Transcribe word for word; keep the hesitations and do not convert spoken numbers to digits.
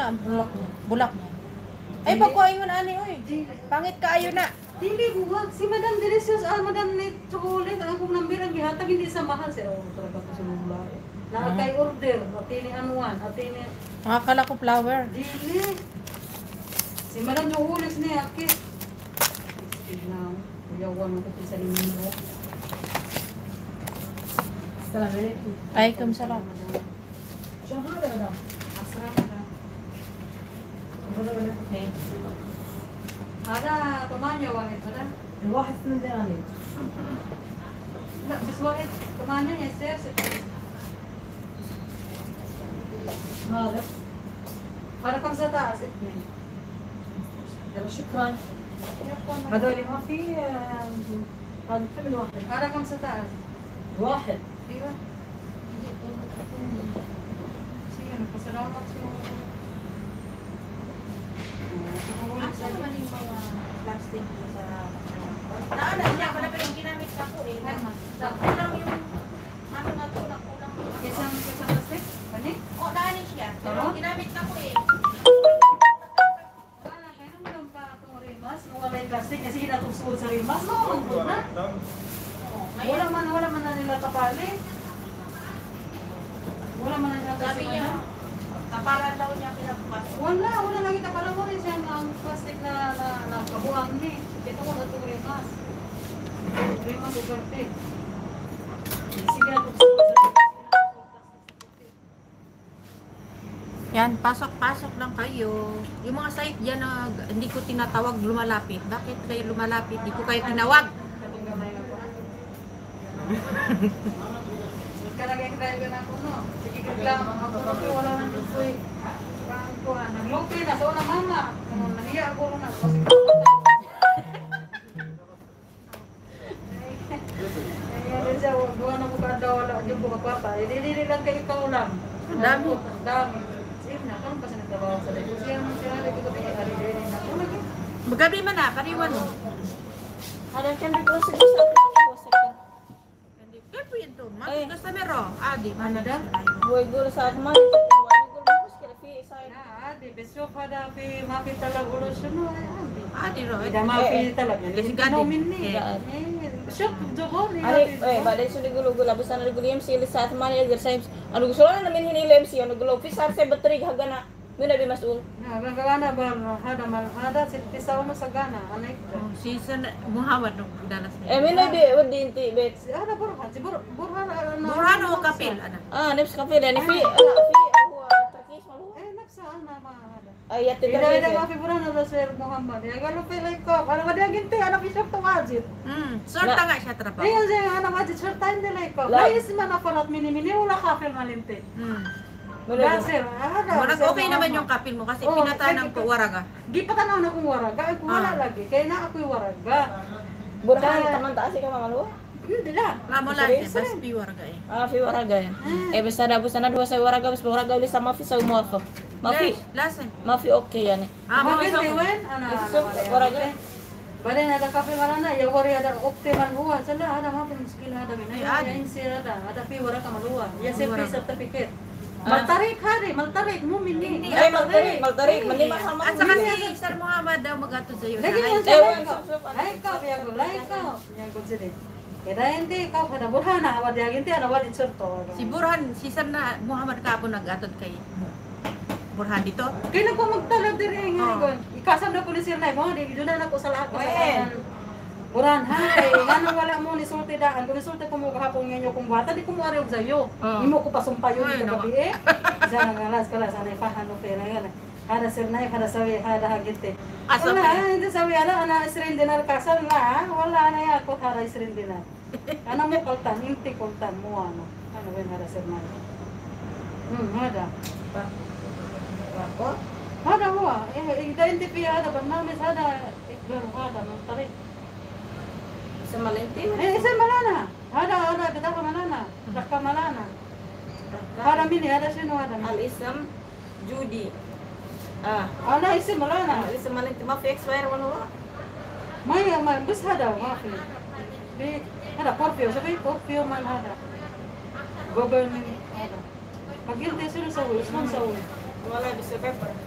na ang bulak niya. Bulak niya. Ay, pagkuhain mo na ani, oy. Pangit ka, ayo na. Dili, buwag. Si Madam Delicious, ah, Madam ni Chocolate, ang akong nambirang gihatag, hindi sa mahal. Sir, oh, talaga ko sinula. Na kay order, at ini anuan, at ini... Nakakala ko flower. Dili. Si Madam Chocolate niya, akit. Tignan, kuyawan ko sa linggo. Ay, kamsalam. Syahada, Madam. Asra, Madam. Ada temannya Wahid, ada? الواحد من ذلك Enggak, bis Wahid temannya nyeser. هذا Ada kam sata asik. يلا شكرا هذول ما في هذا كم واحد Ada kam sata asik. واحد Iya. Sige, nagpasalamat siya. Asa naman yung mga plastic sa... Naana, niya ko na pa yung ginamit ka ko eh. Kulang yung... Ano na to, nakulang. Isang isang plastic? Kani? O, naanin siya. Pero ginamit ka ko eh. Ah, kaya naman pa itong rimas. Wala yung plastic kasi hinatugsuod sa rimas. Makamangkot na. Wala man, wala man na nila tapali. Wala man na nila Sabi tapali. niya, kapalan daw niya pinabukas. Wala, wala lagi tapala mo rin siya ang plastic na na, na kabuang ni. Ito mo na itong rimas. Rimas o garte. Sige na tugsuod sa rimas. Yan, pasok-pasok lang kayo. Yung mga site dyan na hindi ko tinatawag lumalapit. Bakit kayo lumalapit? Hindi ko kayo tinawag. Karagay ka tayo na ako, no? Sige, lang. Ako na wala nang ditoy. Naglupi na sa unang mama. Nahiya ako na. Kasi kaya din siya, buwan na ko kada wala. Hindi ko magpapa. Hindi lang kayo kaulang. Ang dami. Ang dami. Sige na, kung kasi nagtrabaho sa dito. Siya, siya, hindi ko tayo ari-ari na. Kung lagi. Magabi man na, pariwan mo. هذا كان بيقول سكر Kaya po yun to. Mas gusto mero. Adi, Ano daw? هو يقول ساعة ما يقول ما مشكلة في ساعة Na, adi. Besok ada pi mapi talaga ulo siya, no? Adi. Adi, ro. Ida mapi talaga. Let's Hindi get it. nomin ni. Yeah. Eh, besok, jobo. أنا إيه بعدين شو يقولوا يقول أبو سنة يقول يمشي لساعة ثمانية يقدر سايمس أنا يقول شلون أنا من هنا يمشي أنا يقول في صار سبب الطريق حقنا من أبي مسؤول Na, gagana ba hada mal hada si tisaw mo sa gana, anek. Oh, si San Muhammad nung dalas إيه من niya. أبي ودي أنت بيت Si ada burhan, si bur burhan na. Burhan o kapil, ana. آه نفس كافيه يعني في لا في هو تركيز ما هو Eh, nafsa ana ma hada. أي Ida ida يتدرب mapi burhan na Sir Muhammad. Ya galo pilay ko. Para ba dia ginti anak bisok to wajib. Hmm, sorta nga siya trabaho. Ayun siya anak wajib sertain dilay ko. La- Layis man apalat mini mini wala kafir malinti. Hmm. Gasir, ada. Marag Sir okay naman Muhammad. yung kapil mo kasi Oo, pinatanang kasi- ko waraga. Di pa tanaw na kung waraga, ay kung wala Ah. lagi. Kaya na ako'y waraga. برهان كمان تأسي كمان مالوه Hindi lang. Mamo lang siya, bas pi waraga eh. آه في ورقة إيه بس أنا أبو سنة هو سوي ورقة بس ورقة لسه ما في سوي موافق ما في Lasan. ما في أوكي يعني Ah, mo Maganda so. yun. Ano, So, waraga Bale na ada kafe wala na, ya wari ada optimal huwa. Sala ada mga muskil ada min. Ay, Ay, ada. ada insir ada. Ada pi wara ka maluwa. Ya Ay, se wara pi ka. certificate. Maltarik hari, maltarik mo minni. أي مالتريك مالتريك من لما خلص At saka si Sir Muhammad daw magatod sa iyo. Lagi mo Eh, sa wala, ko. sup, sup, ano? Ay ka, ya ko, lai ka. Ya ko sidi. Kaya hindi ka kada burhana awad ya ginti ana wadi certo. Si Burhan, si Sir na Muhammad kapo nagatod kay Burhan dito. Kaya ko magtalab diri nga Oh. ko. Ikasam na pulis na mo, di na na ko sa lahat. Well. Buran ha kay ngano wala mo ni sulti daan. Kung sulti ko mo gahapon ngayon kung bata di ko mo ari og sayo. Oh. Imo ko pasumpayo Ay, dito nawa. gabi eh. Sa ngalas kala sa nay pahano pera yan. Hada sir nay hada sawi hada hagite. Asa Wala, pa? hindi sawi ala ana isrin dinar kasal na. Wala na ya ko hada isrin dinar. Ana mo kaltan, inti kaltan mo ano. Ano ben hada sir nay. Hmm, hada. Hada huwa. Eh, identify hada barnamis hada ikbar hada man tariq. sama lentil Eh, isa malana. Hada, hada, kita ka malana. Rakka malana. Hada mini, hada sino hada. الاسم جودي اه Ana isi malana. الاسم مالنتي ما في اكسباير ولا هو May, may, bus hada, mafi. Di, hada, curfew. Sabi, curfew man hada. Government hada. Pag hindi sino sa ulo, sino sa ulo. ولا بس بيبر